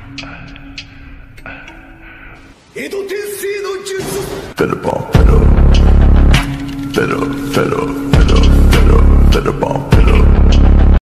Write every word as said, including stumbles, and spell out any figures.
江戸天聖の術。 フェロパフェロフェロフェロ